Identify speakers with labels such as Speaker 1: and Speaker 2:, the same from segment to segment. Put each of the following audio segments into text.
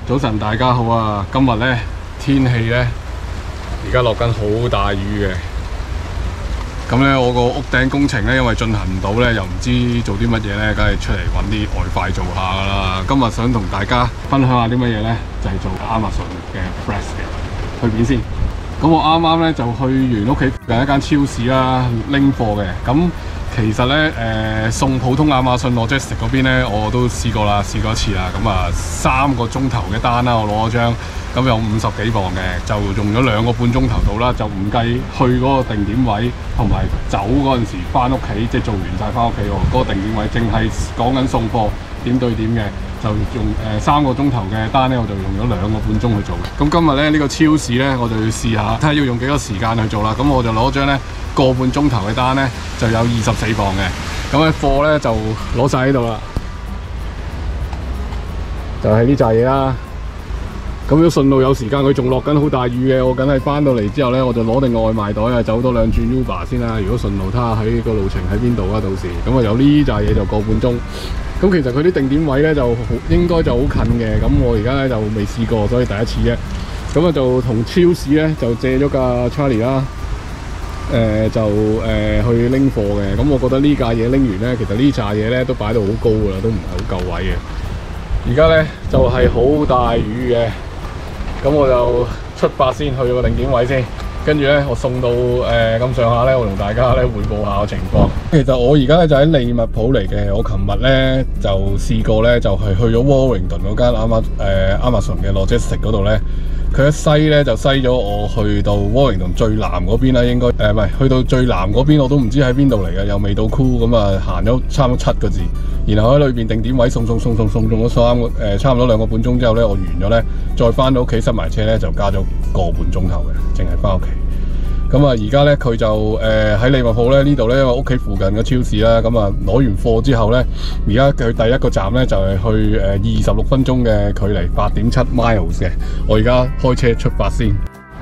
Speaker 1: 早晨，大家好啊！今日咧天氣咧，而家落緊好大雨嘅。咁咧，我個屋頂工程咧，因為進行唔到咧，又唔知做啲乜嘢咧，梗係出嚟揾啲外快做下噶啦。今日想同大家分享下啲乜嘢咧，就係做 Amazon 嘅 Fresh 嘅。去邊先？咁我啱啱咧就去完屋企附近一間超市啦，拎貨嘅。咁其實咧，送普通亞馬遜 Logistics 嗰邊咧，我都試過啦，試過一次啦。咁啊，3個鐘頭嘅單啦，我攞咗張，咁有50幾磅嘅，就用咗2個半鐘頭到啦，就唔計去嗰個定點位同埋走嗰陣時翻屋企，即係做完晒翻屋企喎。嗰個定點位淨係講緊送貨點對點嘅，就用3個鐘頭嘅單咧，我就用咗2個半鐘去做。咁今日咧呢個超市咧，我就要試下睇下要用幾多時間去做啦。咁我就攞張咧個半鐘頭嘅單咧，就有24磅嘅。咁嘅貨咧就攞晒喺度啦，就係呢扎嘢啦。咁如果順路有時間，佢仲落緊好大雨嘅，我梗係翻到嚟之後咧，我就攞定個外賣袋啊，走多2轉 Uber 先啦。如果順路睇下喺個路程喺邊度啊，到時咁啊有呢扎嘢就個半鐘。咁其實佢啲定點位咧就應該就好近嘅，咁我而家咧就未試過，所以第一次啫。咁啊就同超市咧就借咗架 Charlie 啦，去拎貨嘅。咁我覺得呢架嘢拎完咧，其實呢扎嘢咧都擺到好高噶啦，都唔係好夠位嘅。而家咧就係好大雨嘅。咁我就出發先去個定點位先，跟住咧我送到咁上下咧，我同大家咧匯報下個情況。其實我而家咧就喺利物浦嚟嘅，我琴日咧就試過咧就係去咗 Warrington 嗰間Amazon 嘅 Logistics 嗰度咧，佢一西咧就西咗我去到 Warrington 最南嗰邊啦，應該唔係去到最南嗰邊我都唔知喺邊度嚟嘅，又未到 Cool 咁啊，行咗差唔多7個字。然後喺裏邊定點位送咗差唔多2個半鐘之後咧，我完咗咧，再翻到屋企塞埋車咧，就加咗個半鐘頭嘅，淨係翻屋企。咁啊，而家咧佢就喺利物浦咧呢度咧，因為屋企附近嘅超市啦，咁啊攞完貨之後咧，而家佢第一個站咧就係去26分鐘嘅距離8.7 miles 嘅。我而家開車出發先。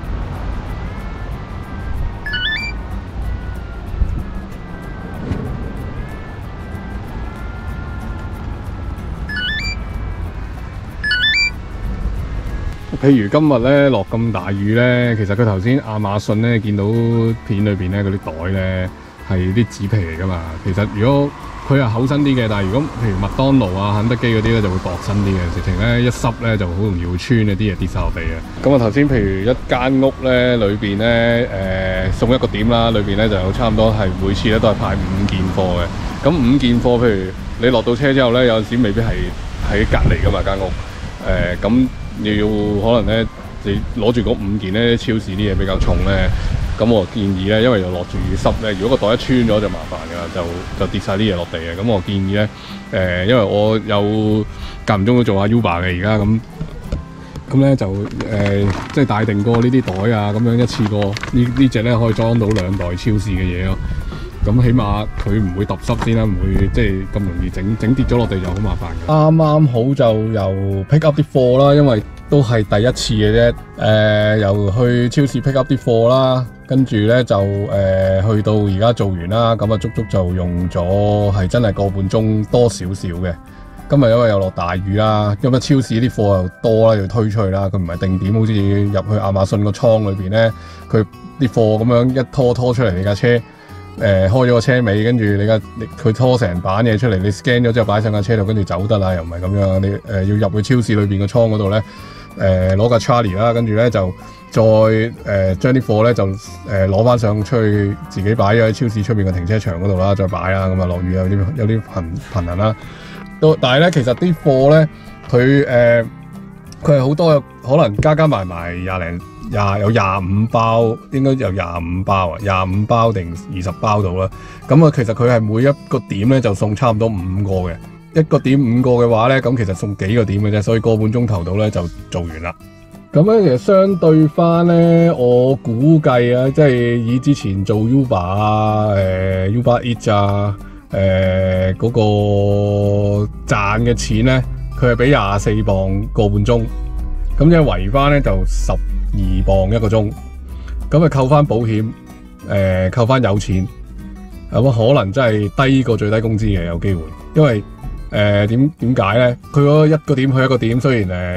Speaker 1: 譬如今日咧落咁大雨咧，其實佢頭先亞馬遜咧見到片裏邊咧嗰啲袋咧係啲紙皮嚟噶嘛。其實如果佢係厚身啲嘅，但係如果譬如麥當勞啊、肯德基嗰啲咧就會薄身啲嘅，直情咧一濕咧就好容易會穿一啲嘢跌晒落地嘅。咁啊頭先譬如一間屋咧裏邊咧送一個點啦，裏邊咧就有差唔多係每次咧都係派5件貨嘅。咁5件貨，譬如你落到車之後咧，有陣時未必係喺隔離噶嘛間屋，咁。你要可能咧，你攞住嗰5件咧，超市啲嘢比較重咧，咁我建議咧，因為又落住雨濕咧，如果個袋一穿咗就麻煩㗎，就跌晒啲嘢落地嘅。咁我建議咧，因為我有間唔中都做下 Uber 嘅而家咁咧就即係帶定過呢啲袋啊，咁樣一次過呢隻咧可以裝到2袋超市嘅嘢咯。咁起碼佢唔會揼濕先啦，唔會即係咁容易整跌咗落地就好麻煩嘅。啱啱好就又 pick up 啲貨啦，因為都係第一次嘅啫。又去超市 pick up 啲貨啦，跟住咧就去到而家做完啦，咁啊足足就用咗係真係個半鐘多少少嘅。今日因為又落大雨啦，因為超市啲貨又多啦，要推出去啦，佢唔係定點，好似入去亞馬遜個倉裏邊咧，佢啲貨咁樣一拖出嚟你架車。開咗個車尾，跟住佢拖成板嘢出嚟，你 scan 咗之後擺上架車度，跟住走得啦，又唔係咁樣。你要入去超市裏邊個倉嗰度咧，攞架 Charlie 啦，跟住咧就再將啲貨咧就攞翻上出去，自己擺咗喺超市出邊嘅停車場嗰度啦，再擺啦。咁啊落雨有啲頻能啦。但係咧，其實啲貨咧，佢係好多，可能加埋有25包，應該有25包啊，25包定20包到啦。咁啊，其實佢係每一個點咧就送差唔多5個嘅，一個點5個嘅話咧，咁其實送幾個點嘅啫，所以個半鐘頭到咧就做完啦。咁咧其實相對翻咧，我估計啊，即係以之前做 Uber 啊、Uber Eats 啊、嗰個賺嘅錢咧，佢係俾24磅個半鐘，咁即係圍翻咧就12磅一個鐘，咁啊扣翻保險，扣翻有錢，咁可能真係低過最低工資嘅有機會，因為點解咧？佢嗰一個點去一個點，雖然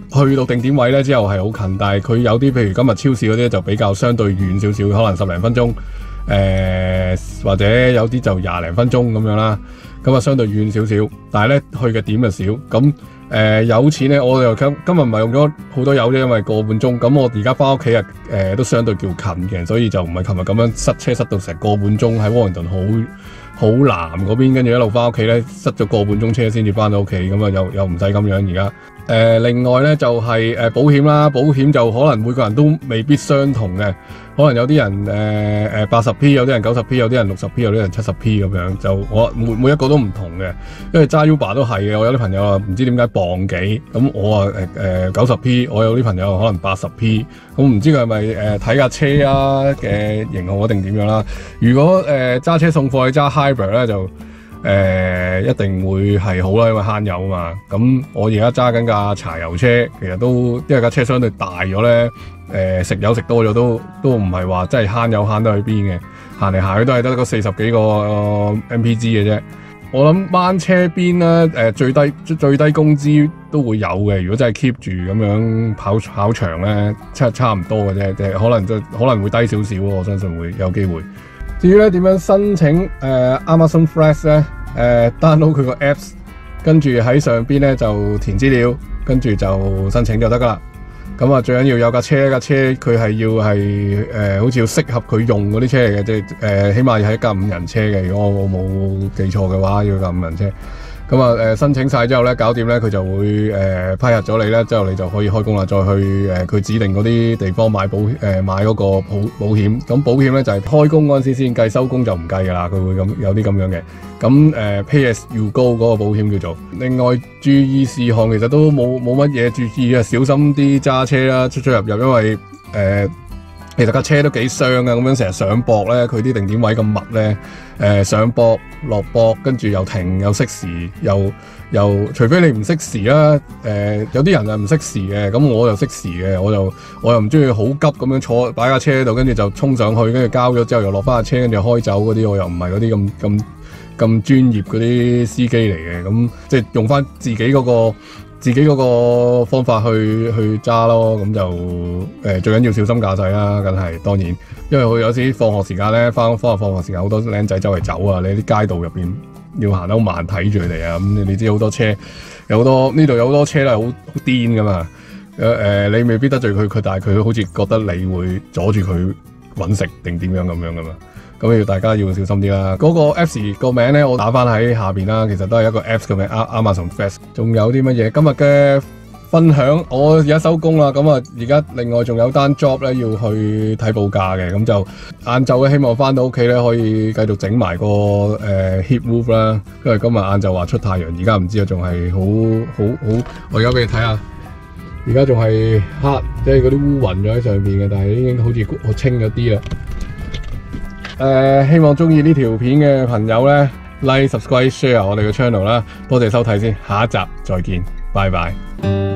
Speaker 1: 去到定點位咧之後係好近，但係佢有啲譬如今日超市嗰啲就比較相對遠少少，可能10零分鐘，或者有啲就20零分鐘咁樣啦。咁啊相對遠少少，但係咧去嘅點就少。咁有錢咧，我又今日唔係用咗好多油啫，因為個半鐘。咁我而家翻屋企都相對叫近嘅，所以就唔係琴日咁樣塞車塞到成個半鐘喺窩倫頓好南嗰邊，跟住一路翻屋企咧，塞咗個半鐘車先至翻到屋企，咁啊又唔使咁樣而家。另外咧就係保險啦，保險就可能每個人都未必相同嘅，可能有啲人80P， 有啲人90P， 有啲人60P， 有啲人70P 咁樣，就我每一個都唔同嘅，因為揸 Uber 都係嘅，我有啲朋友啊唔知點解磅幾，咁我啊90P， 我有啲朋友可能80P， 咁唔知佢係咪睇架車啊嘅型號定點樣啦？如果揸車送貨去揸 Hybrid 咧就一定會係好啦，因為慳油啊嘛。咁我而家揸緊架柴油車，其實都因為架車相對大咗咧，食油食多咗都唔係話真係慳油慳得去邊嘅，行嚟行去都係得個40幾個MPG 嘅啫。我諗掹車邊咧，最低工資都會有嘅。如果真係 keep 住咁樣跑長咧，差唔多嘅啫，可能會低少少，我相信會有機會。至於咧點樣申請Amazon Fresh 咧，download 佢個 Apps， 跟住喺上邊咧就填資料，跟住就申請就得噶啦。咁啊，最緊要有架車佢係要係好似要適合佢用嗰啲車嚟嘅，即係起碼要係一架5人車嘅。如果我冇記錯嘅話，要架5人車。咁啊申請晒之後咧，搞掂咧，佢就會批核咗你咧，之後你就可以開工啦。再去佢指定嗰啲地方買嗰個保險。咁保險咧就係開工嗰陣時先計，收工就唔計噶啦。佢會有啲咁樣嘅。咁Pay as you go 嗰個保險叫做。另外注意事項其實都冇乜嘢注意啊，小心啲揸車啦，出入，因為其實架車都幾傷啊，咁樣成日上駁咧，佢啲定點位咁密咧，上駁落駁，跟住又停又熄時，又除非你唔熄時啦，有啲人係唔熄時嘅，咁我又熄時嘅，我又唔中意好急咁樣擺架車喺度，跟住就衝上去，跟住交咗之後又落翻架車，跟住開走嗰啲，我又唔係嗰啲咁專業嗰啲司機嚟嘅，咁即係用翻自己嗰個方法去揸咯，咁就最緊要小心駕駛啦，梗係當然，因為佢有時放學時間咧，放學時間好多僆仔周圍走啊，你啲街道入邊要行得好慢，睇住佢哋啊，咁你知好多車，呢度有好多車咧，好癲噶嘛，你未必得罪佢，但係佢好似覺得你會阻住佢搵食定點樣咁樣噶嘛。咁要大家要小心啲啦。嗰個 Apps 個名咧，我打翻喺下邊啦。其實都係一個 Apps 嘅名，Amazon Fresh。仲有啲乜嘢？今日嘅分享，我而家收工啦。咁啊，而家另外仲有單 job 咧要去睇報價嘅。咁就晏晝咧，希望翻到屋企咧可以繼續整埋個heat roof 啦。因為今日晏晝話出太陽，而家唔知啊，仲係好。我而家俾你睇下，而家仲係黑，即係嗰啲烏雲咗喺上邊嘅，但係已經好似好清咗啲啦。希望中意呢條片嘅朋友咧 like、subscribe、share 我哋嘅 channel 啦，多謝收睇先，下一集再見，拜拜。